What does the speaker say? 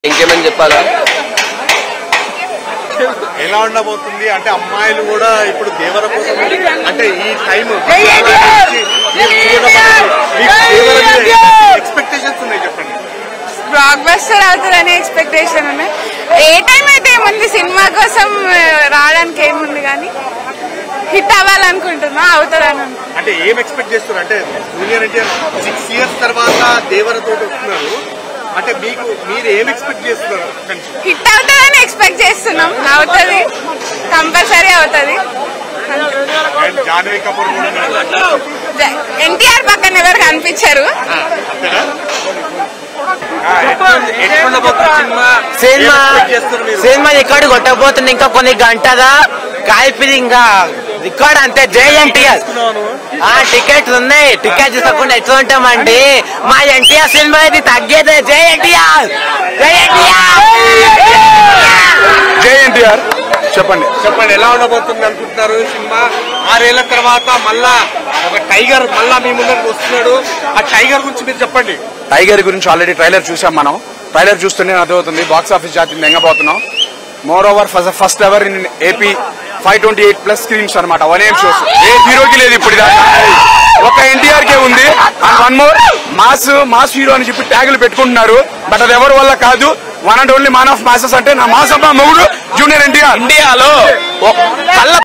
ఇంకేమని చెప్పాలా? ఎలా ఉండబోతుంది అంటే అమ్మాయిలు కూడా ఇప్పుడు దేవర కోసం అంటే ఈ టైం ఎక్స్పెక్టేషన్స్ ఉన్నాయి చెప్పండి. బ్లాక్ బస్టర్ అవుతుందని ఎక్స్పెక్టేషన్ ఉన్నాయి. ఏ టైం అయితే ఏముంది, సినిమా కోసం రావడానికి ఏముంది కానీ హిట్ అవ్వాలనుకుంటున్నా, అవుతారని. అంటే ఏం ఎక్స్పెక్ట్ చేస్తున్నారు అంటే జూనియర్ ఎన్టీఆర్ 6 years తర్వాత దేవరతో వస్తున్నారు అంటే మీరు ఏం ఎక్స్పెక్ట్ చేస్తున్నారు? హిట్ అవుతుందని ఎక్స్పెక్ట్ చేస్తున్నాం. అవుతుంది, కంపల్సరీ అవుతుంది. జాన్వీ కపూర్ ఎన్టీఆర్ పక్కన ఎవరు కనిపించారు. సినిమా రికార్డు కొట్టబోతుంది. ఇంకా కొన్ని గంటగా కాల్పిది ఇంకా రికార్డ్ అంతే. జై ఎన్టీఆర్. టికెట్స్ ఉన్నాయి, టికెట్ తీసుకోకుండా ఎట్లా ఉంటామండి? మా ఎన్టీఆర్ సినిమా ఇది తగ్గేదే. జై ఎన్టీఆర్, జై ఎన్టీఆర్, జై ఎన్టీఆర్. చెప్పండి ఎలా ఉండబోతుంది అనుకుంటున్నారు సినిమా? 6 ఏళ్ల తర్వాత మళ్ళా ఒక టైగర్ మళ్ళా మీ ముందరికి వస్తున్నాడు. ఆ టైగర్ గురించి మీరు చెప్పండి. టైగర్ గురించి ఆల్రెడీ ట్రైలర్ చూసాం మనం. ట్రైలర్ చూస్తూనే అర్థమవుతుంది బాక్స్ ఆఫీస్ జాతి ఎంగబోతున్నాం. Moreover first ever in AP 528+ screens అనమాట. 1 AM షోస్ ఏ హీరోకి లేదు ఇప్పుడు దాకా, ఒక ఎన్టీఆర్ కే ఉంది. And one more mass hero అని చెప్పి ట్యాగులు పెట్టుకుంటున్నారు. బట్ అది ఎవరి వల్ల కాదు. One and only man of masses అంటే నా మాస్ అబ్బా మొగుడు జూనియర్ ఎన్టీఆర్. ఇండియాలో